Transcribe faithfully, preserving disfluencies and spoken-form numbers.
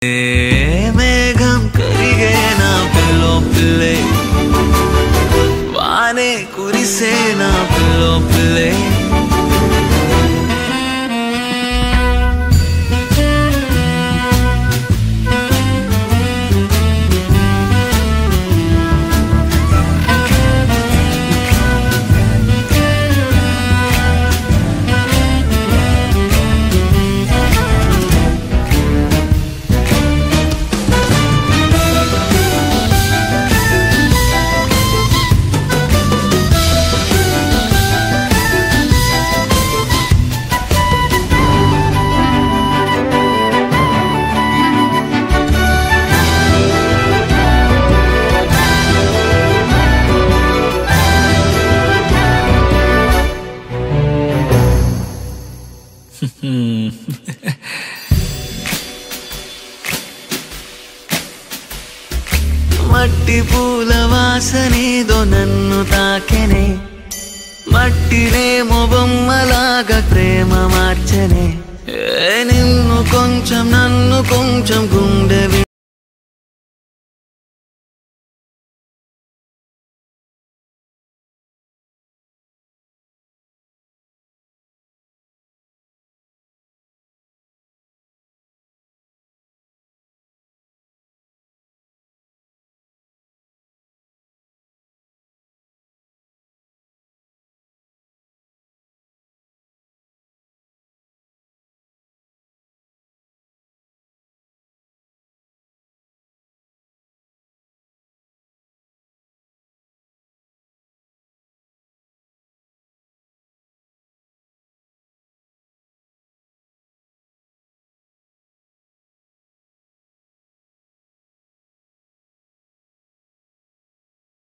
మేఘం కరిగే నా పిల్లో పిల్లే వానే కురిసే నా పిల్లో పిల్లే మట్టి పూల వాసనేదో నన్ను తాకెనే మట్టినేమో బొమ్మలాగా ప్రేమ మార్చనే నిన్ను కొంచెం నన్ను కొంచెం